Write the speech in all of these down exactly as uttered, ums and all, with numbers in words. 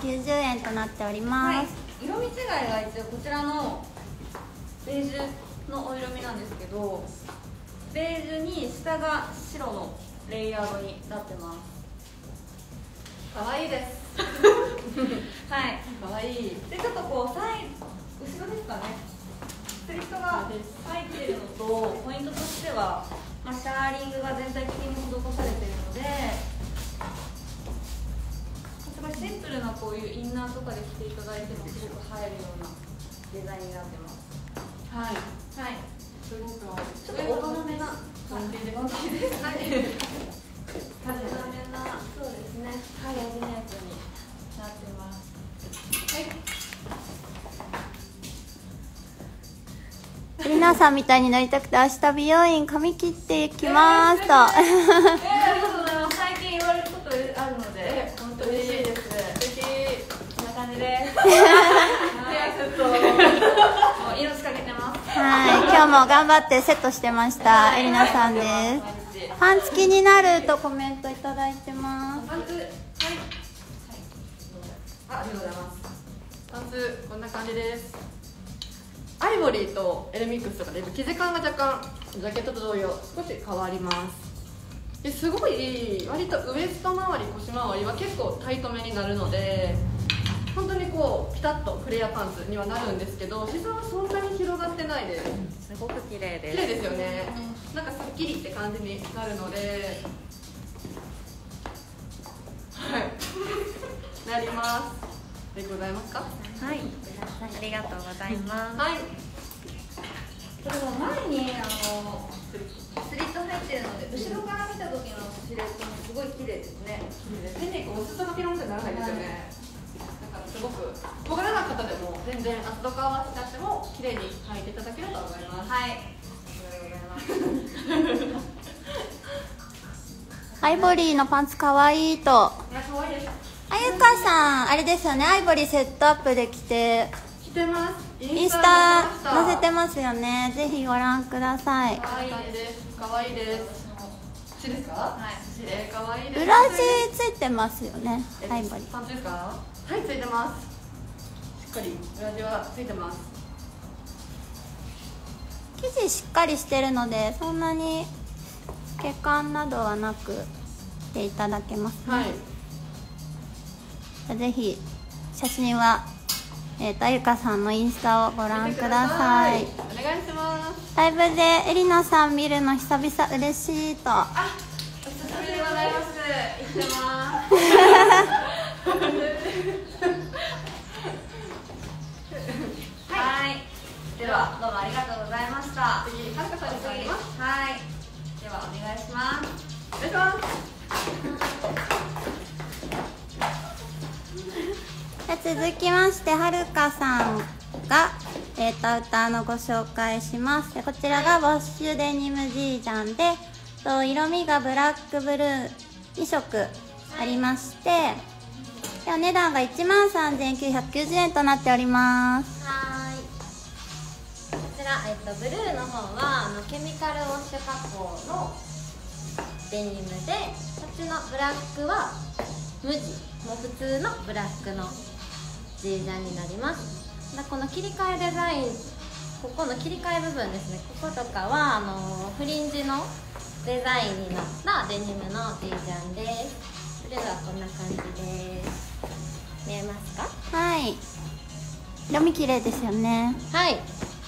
きゅうじゅうえんとなっております。はい、 色味違いが一応こちらのベージュのお色味なんですけど、ベージュに下が白のレイヤードになってます。可愛いですはい、可愛い。でちょっとこうサイ後ろですかね、スリットが入っているのと、ポイントとしては、まあ、シャーリングが全体的に施されているので、すごいシンプルなこういうインナーとかで着ていただいてもすごく映えるようなデザインになってます。はい、はい、すごくちょっと大人めな感じで、はい、派手めな、そうですね、ハイオーディネートになってます。はい。 エリナさんみたいになりたくて明日美容院髪切っていきますと、えー、 ありがとうございます。最近言われることあるので本当嬉しいです。素敵。こんな感じですちょっともう命かけてます。 はい、今日も頑張ってセットしてましたエリナさんです。パンツ気になるとコメントいただいてます。 パンツ、はい、はい、あ、ありがとうございます。パンツこんな感じです。アイボリーとエルミックスとかで生地感が若干ジャケットと同様少し変わります。ですごい割とウエスト周り腰周りは結構タイトめになるので、本当にこうピタッとフレアパンツにはなるんですけど、膝はそんなに広がってないです。 すごく綺麗です。 綺麗ですよね。なんかすっきりって感じになるので、はいなりますでございますか。 はい、ありがとうございます。 はい。これは前にあのスリット入ってるので、後ろから見た時のシルエットもすごい綺麗ですね。手にこうお裾分けのみたいにならないですよね。だからすごく小柄な方でも全然厚底合わせても綺麗に履いていただけると思います。はい。ありがとうございます。 アイボリーのパンツかわいいと。 いや、かわいいです。 あゆかさん、あれですよね、アイボリーセットアップで着て着てます。 インスタ載せてますよね。ぜひご覧ください。 可愛いです。可愛いです。しですか？はい。しで可愛いです。 裏地ついてますよね。アイボリー。 パンツですか？はい、ついてます。しっかり裏地はついてます。 生地しっかりしてるのでそんなに血管などはなくていただけますね。はい。ぜひ写真は、えーと、あゆかさんのインスタをご覧ください。 お願いします。 ライブでエリナさん見るの久々嬉しいと。 あ、お久しぶりでございます。行ってます。はい。ではどうもありがとうございました。次、はるかさんにつなぎます。はい。ではお願いします。お願いします。 続きましてはるかさんが、えー、とアウターのご紹介します。でこちらがウォッシュデニムジージャンで、と色味がブラックブルーに色ありまして、でお値段がいちまんさんぜんきゅうひゃくきゅうじゅうえんとなっております。 はい、こちら、えっと、ブルーの方はあのケミカルウォッシュ加工のデニムで、こっちのブラックは無地、もう普通のブラックのジージャンになります。だこの切り替えデザイン、ここの切り替え部分ですね、こことかはあのフリンジのデザインになったデニムのジージャンです。それではこんな感じです。見えますか？ はい、色味綺麗ですよね。 はい。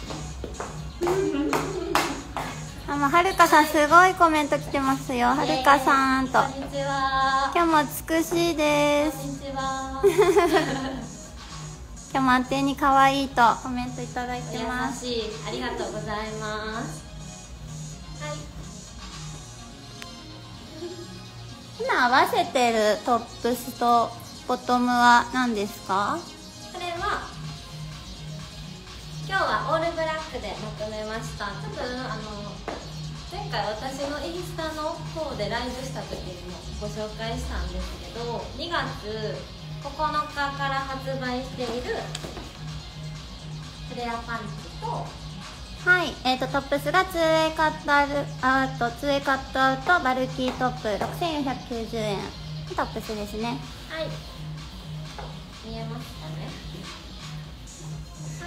あもうはるかさんすごいコメント来てますよ。はるかさんと。 こんにちは。 今日も美しいです。 こんにちは。 今日も安定に可愛いとコメントいただいてます。 優しい、ありがとうございます。はい。 今合わせてるトップスとボトムは何ですか？ これは今日はオールブラックでまとめました。多分あの前回私のインスタの方でライブした時にもご紹介したんですけど、にがつここのかから発売しているフレアパンツと、 はい、えーとトップスが ツーウェイ カットアウト ツーウェイ カットアウトバルキートップろくせんよんひゃくきゅうじゅうえんトップスですね。 はい、 ね。はい、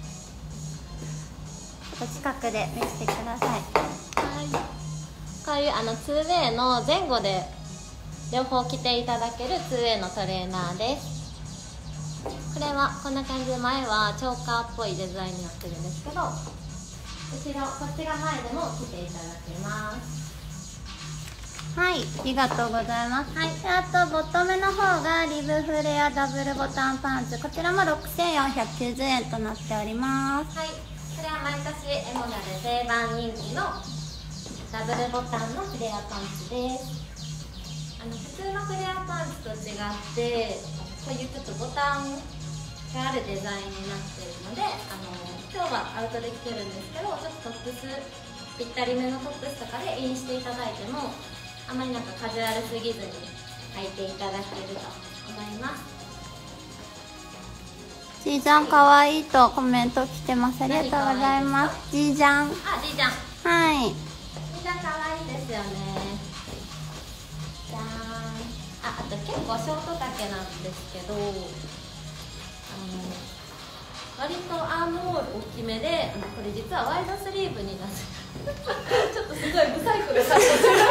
ちょっと近くで見せてください。 はい、こういうあの ツーウェイ の前後で両方着ていただける ツーウェイ のトレーナーです。これはこんな感じで、前はチョーカーっぽいデザインになってるんですけど、後ろこっちが前でも着ていただけます。 はい、ありがとうございます。はい、であとボトムの方がリブフレアダブルボタンパンツ、こちらもろくせんよんひゃくきゅうじゅうえんとなっております。 はい、これは毎年エモナで定番人気のダブルボタンのフレアパンツです。あの普通のフレアパンツと違ってこういうちょっとボタンがあるデザインになっているので、あの今日はアウトで着てるんですけど、ちょっとトップスぴったりめのトップスとかでインしていただいてもあまりなんかカジュアルすぎずに履いていただけると思います。 じいちゃんかわいいとコメント来てます。ありがとうございます。じいちゃん、 あ、じいちゃん、 はい、 じいちゃんかわいいですよね。じゃーん。あ、あと結構ショート丈なんですけど、あの割とアームホール大きめで、これ実はワイドスリーブになってちょっとすごいブサイクな格好してる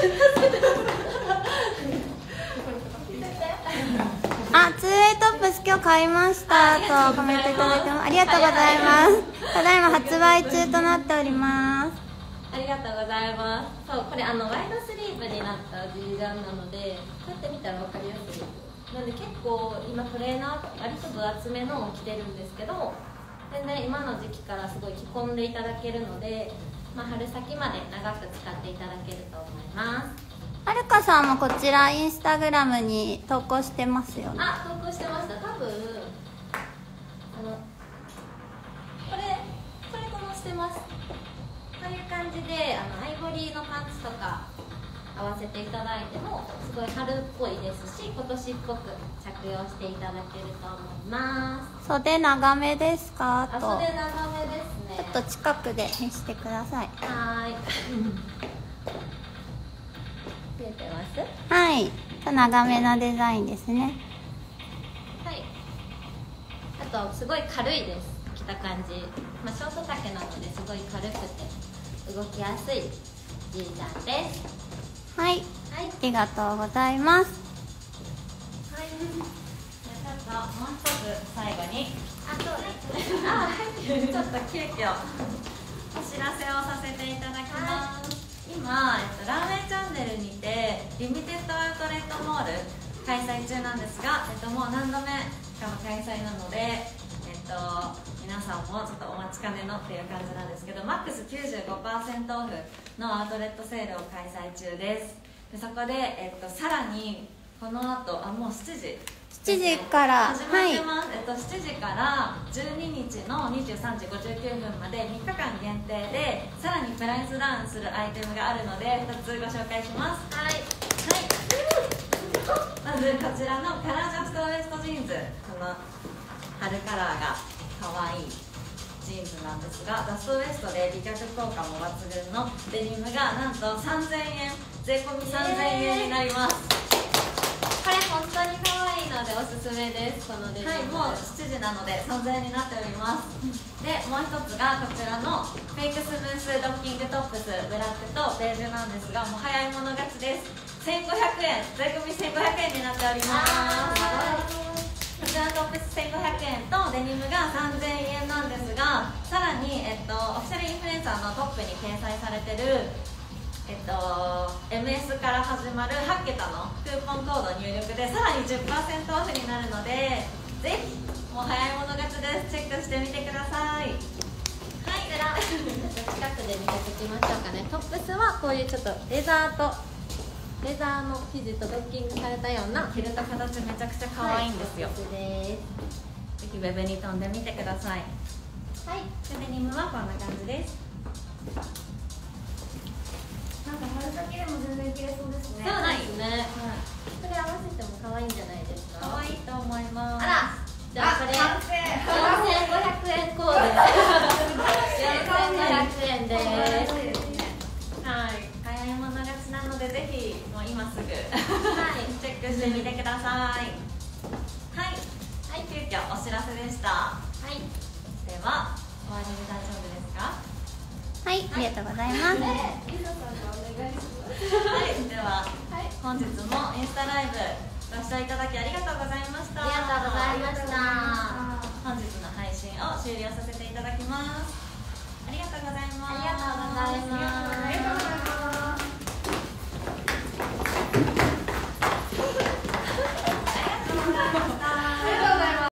あ、ツーウェイトップス今日買いましたとコメントいただいてます。ありがとうございます。ただいま発売中となっております。 ありがとうございます。そう、これあのワイドスリーブになったジージャンなので、こうやって見たら分かりやすい。なので結構今トレーナー割と分厚めのを着てるんですけど、全然今の時期からすごい着込んでいただけるので、まあ、春先まで長く使っていただけると思います。 はるかさんもこちらインスタグラムに投稿してますよね。 あ、投稿してました。多分あのこれこれこのしてます。こういう感じであのアイボリーのパンツとか合わせていただいてもすごい春っぽいですし、今年っぽく着用していただけると思います。 袖長めですかあ、 と。 袖長めですね。 ちょっと近くで見せてください。 はーい見えてます？ はい、長めなデザインですね。 はい、あとすごい軽いです。着た感じ、まあ、ショート丈なのですごい軽くて動きやすいジージャンです。 はい、 はい、 ありがとうございます。 はい、じゃあちょっともう一つ最後にあ、そうですね。 あ、はい、ちょっと急遽お知らせをさせていただきます。今、えっと、ラーメンチャンネルにてリミテッドアウトレットモール開催中なんですが、えっと、もう何度目かの開催なので、えっと、皆さんもちょっとお待ちかねのっていう感じなんですけど、マックス きゅうじゅうごパーセント オフのアウトレットセールを開催中です。でそこで、えっと、さらにこの後、あ、もうしちじしちじから始まってます、はい、えっと、しちじからじゅうににちのにじゅうさんじごじゅうきゅうふんまでみっかかん限定でさらにプライスダウンするアイテムがあるのでふたつご紹介します。はい、はい、まずこちらのカラージャストウエストジーンズ、この春カラーがかわいいジーンズなんですが、ダストウエストで美脚効果も抜群のデニムがなんとさんぜんえん、税込みさんぜんえんになります。 これ本当に可愛いのでおすすめです。このデニム、 はい、もうしちじなのでさんぜんえんになっております。でもう一つがこちらのフェイクスムースドッキングトップス、ブラックとベージュなんですが、もう早い者勝ちです。せんごひゃくえん、税込みせんごひゃくえんになっております。こちらのトップスせんごひゃくえんとデニムがさんぜんえんなんですが、さらに、えっと、オフィシャルインフルエンサーのトップに掲載されてるえっと、エムエス から始まるはちけたのクーポンコード入力でさらに じゅっパーセント オフになるので、ぜひもう早い者勝ちです。チェックしてみてください。はい、 こちら近くで見ておきましょうかね。トップスはこういうちょっとレザーとレザーの生地とドッキングされたような着ると形めちゃくちゃ可愛いんですよ。 はい、トップスです。 ぜひウェブに飛んでみてください。 はい、 でデニムはこんな感じです。なんか春先でも全然着れそうですね。 そうですね。 はい、 これ合わせても可愛いんじゃないですか。 可愛いと思います。 あら、じゃあこれ完成。 よんせんごひゃくえんコーデよんせんごひゃくえんです。 はい、早い者勝ちなのでぜひもう今すぐ、はい、チェックしてみてください。はい、はい、急遽知らせでした。 はい、 では終わりで大丈夫ですか？ はい、ありがとうございます。 リサさんがお願いします。 はい、では、はい、本日もインスタライブご視聴いただきありがとうございました。 ありがとうございました。 本日の配信を終了させていただきます。ありがとうございます。 ありがとうございます。